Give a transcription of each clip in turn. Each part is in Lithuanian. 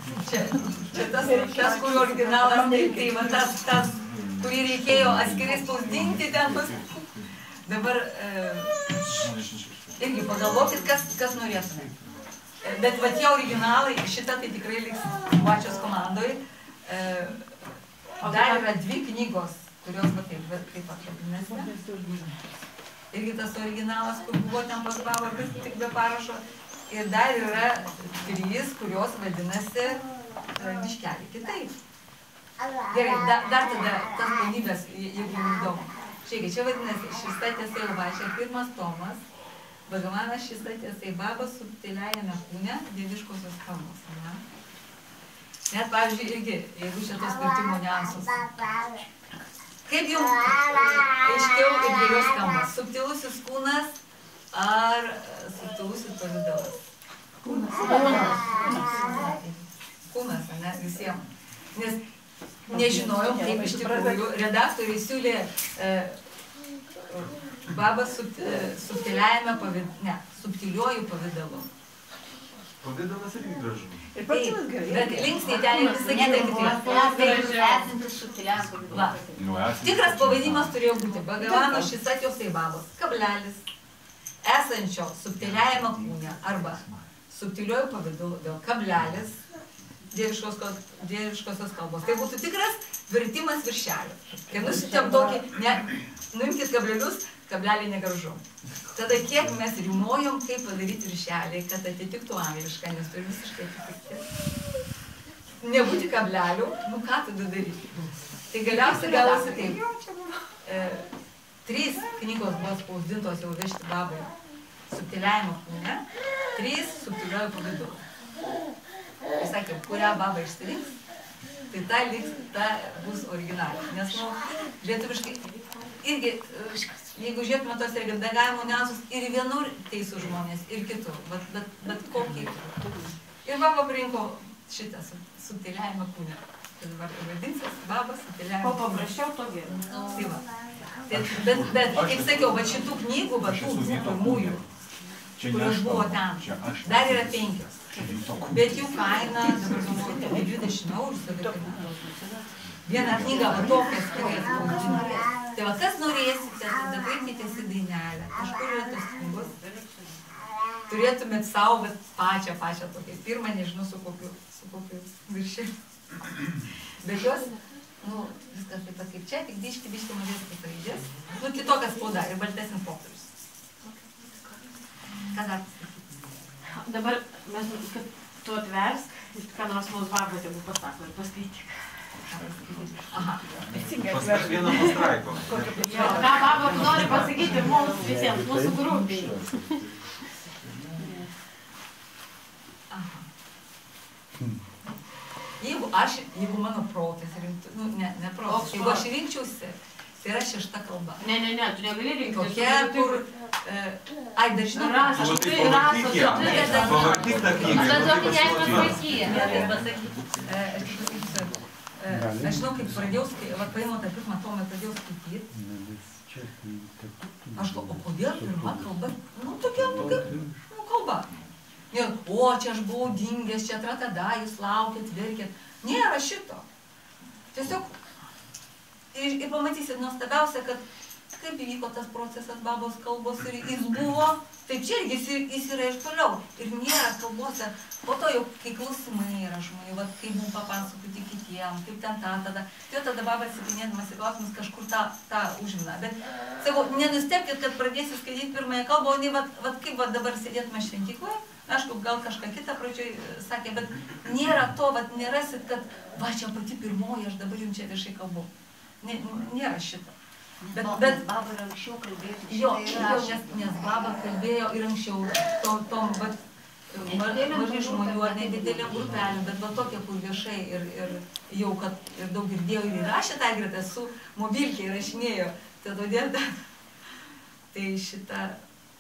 Čia tas, kur originalas, tai va tas, kurį reikėjo atskirai spausdinti ten pas... Dabar irgi pagalvokit, kas norėtume. Bet va tie originalai, šitą tai tikrai liks Vačios komandoj. Dar yra 2 knygos, kurios va taip atkabinėsime. Irgi tas originalas, kur buvo ten pas Pavardas, tik be parašo. Ir dar yra 3, kurios vadinasi biškelį kitaip. Gerai, dar tada tas paunybės, jeigu jums įdomu. Žiūrėkit, čia vadinasi Šista tiesa į Vačią, 1 tomas. Bhagavanas Šista tiesa į Babą subtiliajame kūne dieviškosios kalbos. Net, pavyzdžiui, irgi, jeigu šitos vertimo niuansus. Kaip jums aiškiau ir geriau skamba? Subtilusis kūnas ar subtilusis pavidalas? Kūnas, ne? Visiems. Nes nežinojom, kaip iš tikrųjų redaktoriai siūlė Babą subtiliajame subtiliuoju pavidalu. Pavidalas irgi gražu. Bet linksniai ten ir visą kitą Esantis subtiliam pavidalu. Tikras pavadinimas turėjo būti Bhagavano Šista tiesa į Babos, kablelis, esančio subtiliajame kūne arba subtiliuoju pavidalu, vėl kablelis, dieviškosios kalbos. Tai būtų tikras vertimas viršelio. Kai nusitėm tokį, nuimkit kablelius, kablelį negražu. Tada kiek mes rimojom, kaip padaryti viršelį, kad atitiktų anglišką, nes turi visiškai atitikti. Nebūti kablelių, nu ką tada daryti? Tai galiausiai gavosi taip. 3 knygos buvo spausdintos jau vežti Babai subtiliajame kūne, 3 subtiliuoju pavidalu. Jis sakė, kurią Baba išsirinks, tai ta bus originalė. Nes, lietuviškai, irgi, jeigu žiūrėtume tos redagavimo niuansus, ir vienur teisų žmonės, ir kitur, bet kokį. Ir Baba parinko šitą subtiliajame kūne. Tai dabar vadinsis Baba subtiliajame kūne. Ko paprasčiau, to geriau. Tai va. Bet, kaip sakiau, va šitų knygų, va tų pirmųjų, kurios buvo ten, dar yra 5. Bet jų kaina, dabar galvoju, 20 eurų. Vieną knygą va tokias turės spausdinti. Tai va, kas norėsite, tada kreipkitės į dainelę. Kažkur yra tos knygos. Turėtumėt savo, bet pačią tokią. Pirmą, nežinau, su kokiu viršeliu. Bet jos, viskas taip pat kaip čia, tik biški mažesnis raidės. Kitokia spauda ir baltesnis popierius. Ką dar pasakyti? Dabar mes, kad tu atversk, ką nors mums Baba tegu pasako ir paskaityk. Aha. Pasak vieną pastraipą. Ką Baba nori pasakyti mums visiems, mūsų grupiai. Aha. Jeigu mano protas rinktų, ne protas, jeigu aš rinkčiausi, tai yra 6 kalba. Ne, tu negali rinkti. Tokia, kur... Ai, dar žinau, Rasos. Pavardyk tą knygą. Bet tokį nežinau vaikyje. Aš žinau, kaip pradėjau, paėmau tą pirmą tomą ir pradėjau skaityti. Aš galvoju, o kodėl pirma kalba? Tokia, kalba. O, čia aš buvau dingęs, čia tada, jūs laukėt, verkėt. Nėra šito. Tiesiog, ir pamatysit, nuostabiausia, kad kaip įvyko tas procesas Babos kalbos ir jis buvo, taip čia irgi jis yra ir toliau. Ir nėra kalbose, po to jau, kai klausimai yra žmonių, kaip mums papasakoti kitiem, kaip ten tada. Tai tada Baba atsipinėdamas į klausimus kažkur tą užmina. Bet, sakau, nenustepkit, kad pradėsiu skaityti pirmąją kalbą, o ne kaip dabar sėdėtume šventykloje. Aišku, gal kažką kitą pradžioj sakė, bet nėra to, nerasit, kad va, čia pati pirmoji, aš dabar jums čia viešai kalbu. Nėra šito. Bet Baba ir anksčiau kalbėtų. Jo, nes Baba kalbėjo ir anksčiau tom mažai žmonių ar nedidelėm grupelėm, bet va tokia, kur viešai ir jau, kad ir daug girdėjau ir įrašė tą gretą, su mobilkė įrašinėjo. Tai todėl tai šitą...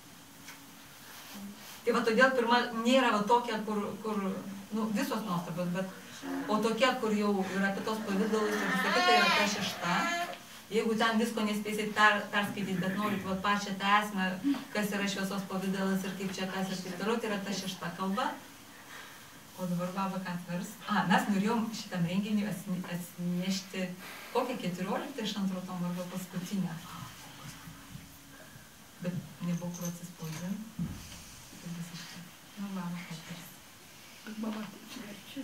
Tai va todėl pirma nėra va tokia, kur visos nuostabos, bet o tokia, kur jau yra apie tos pavydalus ir visą kitą yra ta 6. Jeigu ten visko nespėsit perskaityti, bet norit va pačią tą esmę, kas yra šviesos pavydalas ir kaip čia kas ir taip toliau, tai yra ta 6 kalba. O dabar baba ką atvers? Mes norėjom šitam renginiui atsinešti kokią 14 iš antro tomo arba paskutinę. Bet nebuvo kur atsispausdinti. Tai visiškai. Nu, baba ką atvers. Baba taip verčia.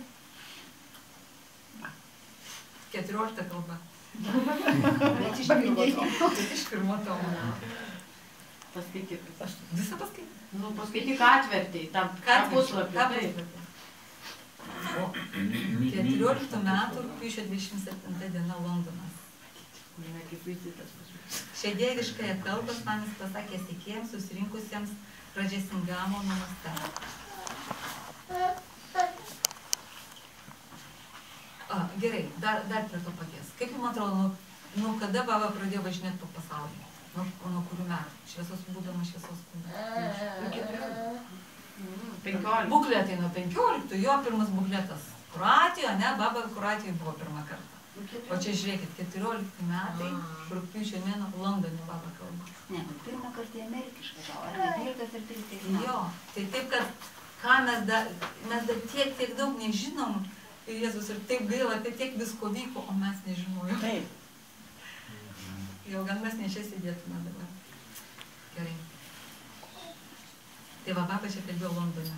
14 kalba. Bet iš pirmo tomo. Paskaityk. Visą paskaityk. Nu, paskaityk atvertį, tą puslapį. Taip. O 14 metų rugpjūčio 27 diena Londonas. Šią dieviškąją kalbą Svamis pasakė sekėjams susirinkusiems Radžesingamo namuose. Gerai, dar prie to paties. Kaip jums atrodo, nuo kada baba pradėjo važinėti po pasaulį? Nuo kurių metų? Šviesos būdama šviesos kūną. 15. Bukletai nuo 15, jo pirmas bukletas Kroatijoje, ne, baba Kroatijoje buvo pirmą kartą. O čia žiūrėkit, 14 metai, rugpjūčio mėnuo, Londone baba kalba. Ne, pirmą kartą į Ameriką išvažiavo, ar 12 ir 13 metų. Jo, tai taip, kad ką mes dar tiek daug nežinom, Jėzus, ir taip gaila, kad tiek visko vyko, o mes nežinojom. Taip. Jau gal mes ne čia sėdėtume dabar. Gerai. Tai va, baba čia kalbėjo Londone.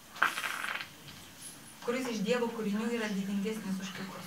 Kuris iš Dievo kūrinių yra didingesnis už kitus.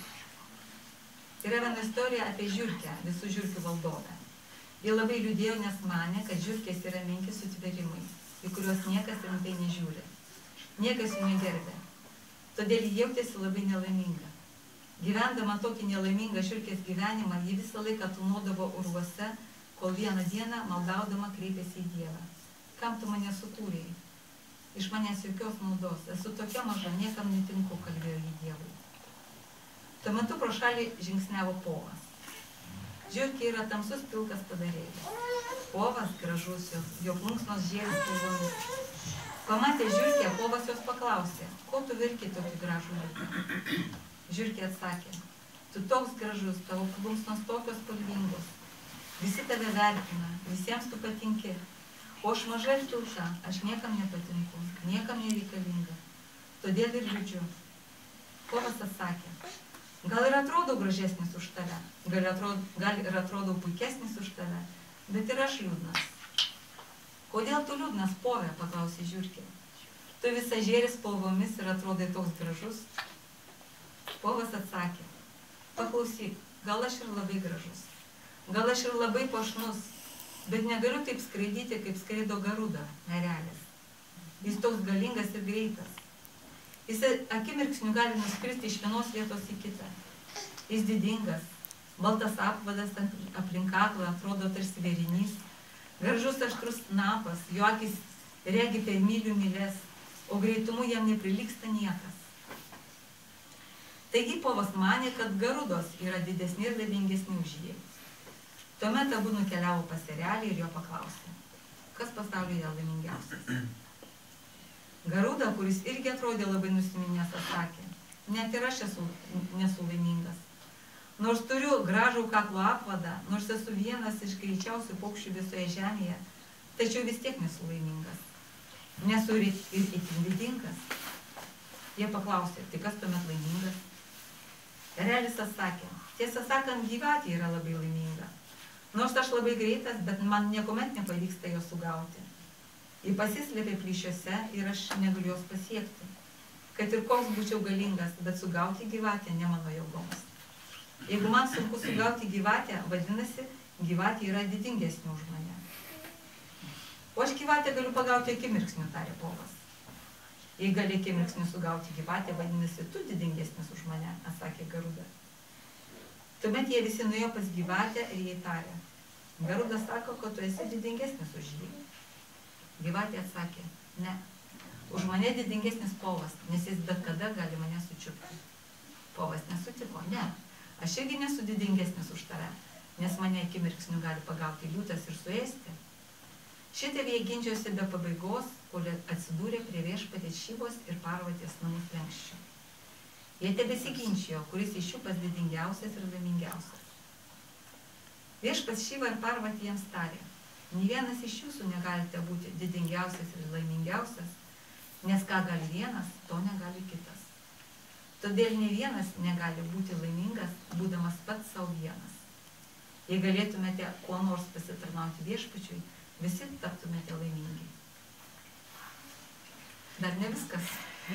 Yra viena istorija apie žiurkę, visų žiurkių valdovę. Jie labai liūdėjo, nes manė, kad žiurkės yra menki sutvėrimai, į kuriuos niekas rimtai nežiūri. Niekas jų negerbė. Todėl ji jautėsi labai nelaiminga. Gyvendama tokį nelaimingą žiurkės gyvenimą, ji visą laiką tūnodavo urvuose, kol vieną dieną maldaudama kreipėsi į Dievą. Kam tu mane sukūrėjai? Iš manęs jokios naudos. Esu tokia maža, niekam netinku, kalbėjo jį Dievui. Tuo metu pro šalį žingsniavo povas. Žiurkė yra tamsus pilkas padarėlis. Povas gražus, jo plunksnos žėri spalvomis. Pamatė žiurkę, povas jos paklausė, ko tu verki tokį gražų vaiką? Žiurkė atsakė, tu toks gražus, tavo plunksnos tokios spalvingos. Visi tave vertina, visiems tu patinki. O aš maža ir pilka, aš niekam nepatinku, niekam nereikalinga. Todėl ir liūdžiu. Povas atsakė, gal ir atrodau gražesnis už tave, gal ir atrodau puikesnis už tave, bet ir aš liūdnas. Kodėl tu liūdnas, pove, paklausė žiurkė. Tu visą žėri spalvomis ir atrodai toks gražus. Povas atsakė, paklausyk, gal aš ir labai gražus, gal aš ir labai puošnus, bet negaliu taip skraidyti, kaip skraido garuda, erelis. Jis toks galingas ir greitas. Jis akimirksniu gali nuskristi iš vienos vietos į kitą. Jis didingas, baltas apvadas aplink kaklą atrodo tarsi vėrinys, gražus aštrus snapas, jo akis regi per mylių myles, o greitumu jam neprilygsta niekas. Taigi povas manė, kad garudos yra didesni ir laimingesni už jį. Tuomet abu nukeliavo pas erelį ir jo paklausė, kas pasaulyje laimingiausias. Garuda, kuris irgi atrodė labai nusiminęs, atsakė, net ir aš nesu laimingas. Nors turiu gražų kaklo apvadą, nors esu vienas iš greičiausių paukščių visoje žemėje, tačiau vis tiek nesu laimingas. Nesu ir itin didingas. Jie paklausė, tai kas tuomet laimingas? Erelis atsakė, tiesą sakant, gyvatė yra labai laiminga. Nors aš labai greitas, bet man niekuomet nepavyksta jo sugauti. Ji pasislėpė plyšiuose ir aš negaliu jos pasiekti. Kad ir koks būčiau galingas, bet sugauti gyvatę ne mano jėgoms. Jeigu man sunku sugauti gyvatę, vadinasi, gyvatė yra didingesnė už mane. O aš gyvatę galiu pagauti akimirksniu, tarė povas. Jei gali akimirksniu sugauti gyvatę, vadinasi, tu didingesnis už mane, atsakė Garuda. Tuomet jie visi nuėjo pas gyvatę ir jai tarė. Garuda sako, kad tu esi didingesnis už jį. Gyvatė atsakė, ne, už mane didingesnis povas, nes jis bet kada gali mane sučiupti. Povas nesutiko, ne, aš irgi nesu didingesnis už tave, nes mane akimirksniu gali pagauti liūtas ir suėsti. Šitaip jie ginčiosi be pabaigos, kol atsidūrė prie viešpatės Šivos ir Parvatės namų slenksčio. Jie tebesiginčijo, kuris iš jų pats didingiausias ir laimingiausias. Viešpats Šiva ir Parvatė jiems tarė, nė vienas iš jūsų negalite būti didingiausias ir laimingiausias, Nes ką gali vienas, to negali kitas. Todėl ne vienas negali būti laimingas, būdamas pats savo vienas. Jei galėtumėte kuo nors pasitarnauti viešpačiui, visi taptumėte laimingi. Dar ne viskas.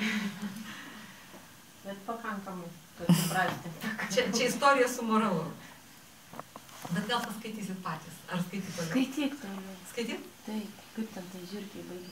Bet pakankamai, kad suprasti. Čia istorija su moralu. Bet gal paskaitysit patys. Ar skaityt toliau? Skaityk toliau. Skaityt? Taip, kaip ten tai žiūrkiai baigė.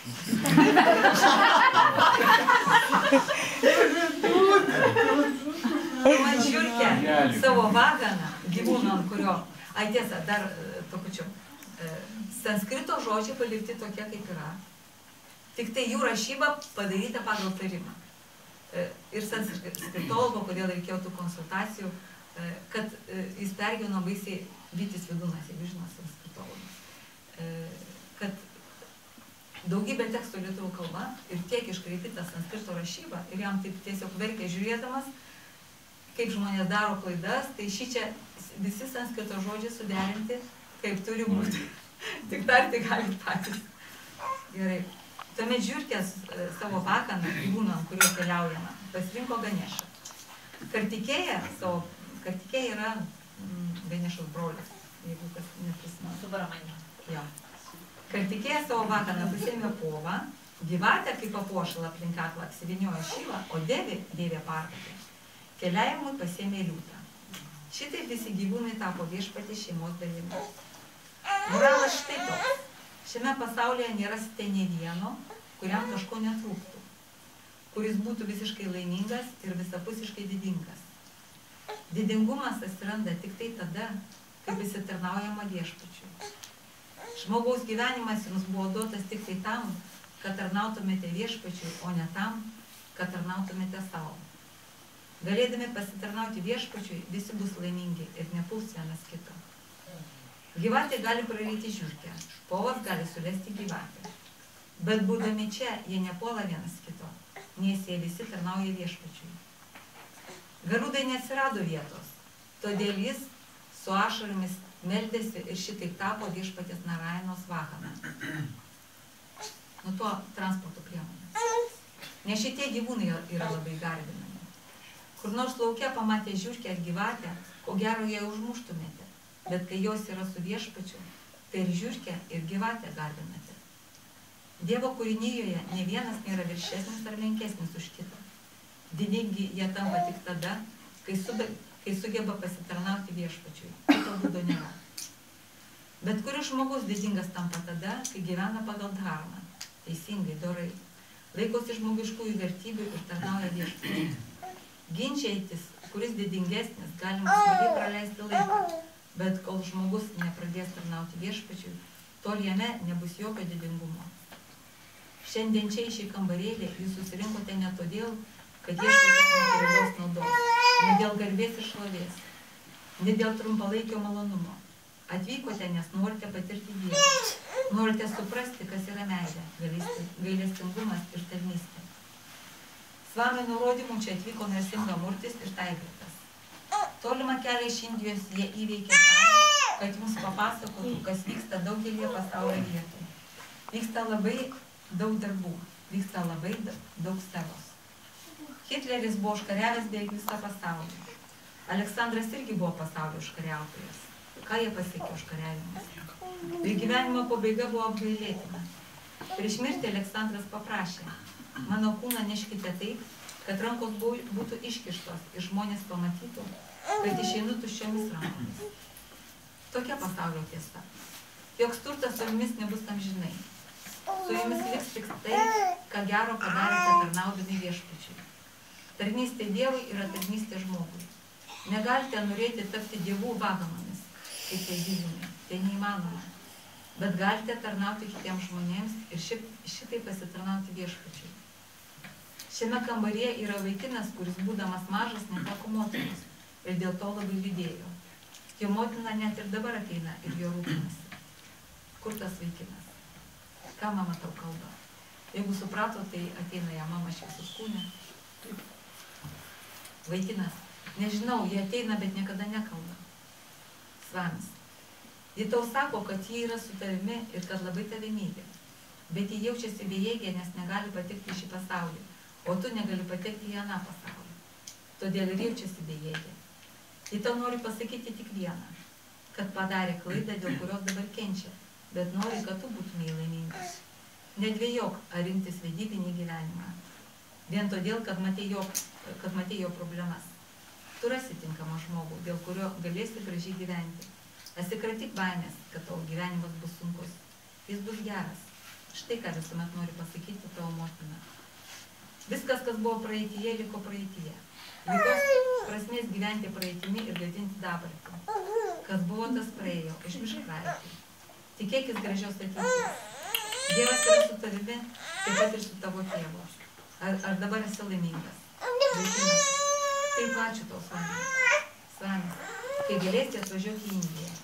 Man žiūrkė savo vaganą, gyvūną, ant kurio, tiesa, dar to pačiu, sanskrito žodžiai palikti tokie, kaip yra. Tik tai jų rašyba padaryta pagal tarimą. Ir sanskritologo, kodėl reikėjo tų konsultacijų, kad jis pergyveno baisiai Vytis Vidūnas, jeigu žino sanskritologas, kad daugybė tekstų lietuvių kalba ir tiek iškraipyta sanskrito rašyba ir jam taip tiesiog verkė žiūrėdamas, kaip žmonės daro klaidas, tai šičia visi sanskrito žodžiai suderinti, kaip turi būti. Tik tarti gali patys. Gerai. Tuomet žiūrkės savo vakaną, gyvūną, ant kurio keliaujama, pasirinko Ganešą. Kartikėja yra Ganešos brolis, jeigu kas neprisimena. Subramanya. Jo. Kartikėja savo vakaną pasėmė povą, gyvatę kaip papuošalą aplink kaklą apsiviniojo šyvą, o dėvė parkatį. Keliavimui pasėmė liūtą. Šitaip visi gyvūnai tapo viešpatės šeimos dalimi. Moralas štai toks. Šiame pasaulyje nerasite nė vieno, kuriam kažko netrūktų, kuris būtų visiškai laimingas ir visapusiškai didingas. Didingumas atsiranda tik tai tada, kai pasitarnaujama viešpačiui. Žmogaus gyvenimas jums buvo duotas tik tai tam, kad tarnautumėte viešpačiui, o ne tam, kad tarnautumėte savo. Galėdami pasitarnauti viešpačiui, visi bus laimingi ir nepuls vienas kito. Gyvatė gali praryti žiūrkę, povas gali sulesti gyvatę. Bet būdami čia, jie nepuola vienas kito, nes jie visi tarnauja viešpačiui. Garudai neatsirado vietos, todėl jis su ašaromis meldėsi ir šitaip tapo viešpatės Narainos vahana. Nu tuo transporto priemonės. Nes šitie gyvūnai yra labai garbinami. Kur nors lauke pamatė žiūrkę ar gyvatę, ko gero ją užmuštumėte. Bet kai jos yra su viešpačiu, tai ir žiūrkę ir gyvatę garbinate. Dievo kūrinyjoje ne vienas nėra viršesnis ar menkesnis už kitą. Didingi jie tampa tik tada, kai sugeba pasitarnauti viešpačiui. Kito būdo nėra. Bet kuris žmogus didingas tampa tada, kai gyvena pagal dharmą, teisingai, dorai, laikosi žmogiškųjų vertybių ir tarnauja viešpačiui. Ginčiaitis, kuris didingesnis, galima smagiai praleisti laiką. Bet kol žmogus nepradės tarnauti viešpačiui, tol jame nebus jokio didingumo. Šiandien čia į šį kambarėlį jūs susirinkote ne todėl, kad ieškote materialios naudos, ne dėl garbės ir šlovės, ne dėl trumpalaikio malonumo. Atvykote, nes norite patirti Dievą, norite suprasti, kas yra meilė, gailestingumas ir tarnystė. Svami nurodymų čia atvyko Narsingamurtis ir Taigritas. Tolimą kelią iš Indijos jie įveikė tam, kad jums papasakotų, kas vyksta daugelį pasaulio vietų. Vyksta labai daug darbų, vyksta labai daug scenos. Hitleris buvo užkariavęs beveik visą pasaulį. Aleksandras irgi buvo pasaulio užkariautojas. Ką jie pasiekė užkariavimas? Ir gyvenimo pabaiga buvo apgailėtina. Prieš mirtį Aleksandras paprašė, mano kūną neškite taip, kad rankos būtų iškištos ir žmonės pamatytų, kad išeinu tuščiomis rankomis. Tokia pasaulio tiesa. Joks turtas su jumis nebus amžinai. Su jumis liks tik tai, ką gero padarėte tarnaudami viešpačiui. Tarnystė Dievui yra tarnystė žmogui. Negalite norėti tapti dievų vaganomis, kaip tai gyvūnai. Tai neįmanoma. Bet galite tarnauti kitiems žmonėms ir šitai pasitarnauti viešpačiui. Šiame kambaryje yra vaikinas, kuris būdamas mažas neteko motinos ir dėl to labai liūdėjo. Jo motina net ir dabar ateina ir jo rūpinasi. Kur tas vaikinas? Ką mama tau kalba? Jeigu suprato, tai ateina ją mama šviesus kūne. Vaikinas. Nežinau, jie ateina, bet niekada nekalba. Svamis. Ji tau sako, kad ji yra su tavimi ir kad labai tave myli. bet jie jaučiasi bejėgė, nes negali patekti į šį pasaulį, o tu negali patekti į aną pasaulį. Todėl ir jaučiasi bejėgė. Ji tau nori pasakyti tik vieną, kad padarė klaidą, dėl kurios dabar kenčia, bet nori, kad tu būtumei laimingas. Nedvėjok, ar rinktis vedybinį gyvenimą. Vien todėl, kad matei jo problemas. Tu rasi tinkamą žmogų, dėl kurio galėsi gražiai gyventi. Atsikratyk baimės, kad tavo gyvenimas bus sunkus. Jis bus geras. Štai ką visuomet nori pasakyti tavo motina. Viskas, kas buvo praeityje, liko praeityje. Jokios prasmės gyventi praeitimi ir gadinti dabartį. Kas buvo, tas praėjo, išmišk praeitį. Tikėkis gražios ateities. Dievas yra su tavimi, taip pat ir su tavo tėvu. Ar dabar esi laimingas? Vaikinas. Taip, ačiū tau, Svanis. Svanis, kai galėsi, atvažiuok į Indiją.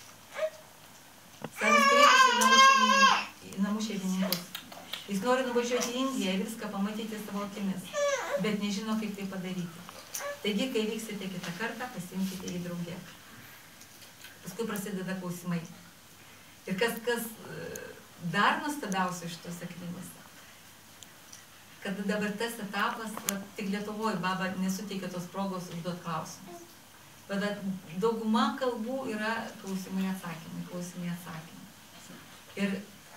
Svanis kreipėsi į namų šeimininkus. Jis nori nuvažiuoti į Indiją ir viską pamatyti savo akimis, bet nežino, kaip tai padaryti. Taigi, kai vyksite kitą kartą, pasimkite jį drauge. Paskui prasideda klausimai. Ir kas dar nuostabiausia iš tos akvinėse, kad dabar tas etapas, tik Lietuvoje baba nesuteikia tos progos užduoti klausimus. Bet dauguma kalbų yra klausimai atsakymai. Ir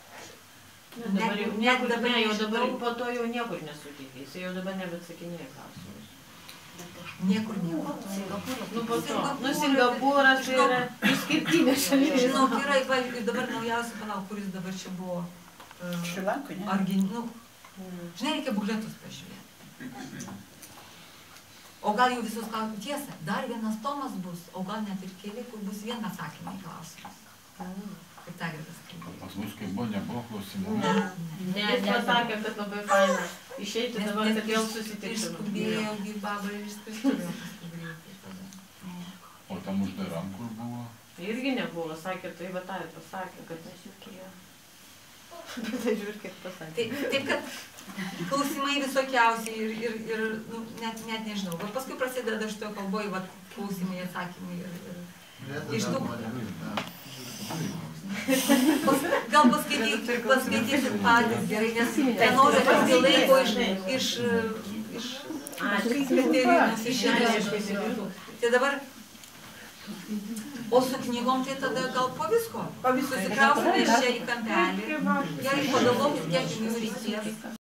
dabar po to jau niekur nesuteikia, jis jau dabar nebeatsakinėja klausimus. Niekur. Nu po to, Singapūras yra išskirtinė šalis. Žinau, yra, dabar naujausia, palauk, kuris dabar čia buvo. Šrilankoj, ne? Žinai, reikia bukletus pažiūrėti. O gal jau visus klausimus tiesa, dar vienas tomas bus, o gal net ir keli, kur bus vieną atsakymą į klausimus. Kaip Tagirdas kalbėjo. Pas mus kaip buvo, nebuvo klausimų. Ne, jis pasakė, kad labai faina. Išeiti dabar, kad vėl susitiktume. Išskubėjau gyvabą ir išskubėjau paskui greitai tada. O tam uždaram, kur buvo? Irgi nebuvo, sakė, tai va tą ir pasakė, kad nešiukėjo. Bet tai žiūrėk, kaip pasakė. Taip, kad klausimai visokiausiai ir net nežinau. Bet paskui prasideda šitoje kalboje klausimai, atsakymai ir iš tų... Gal paskaitysit patys gerai, nes ten noriu atrasti laiko iš kriterijus, iš šiandien. Tai dabar, o su knygom tai tada gal po visko. Susikrausime iš čia į kampelį, gerai, padalokit, kiek jų reikės.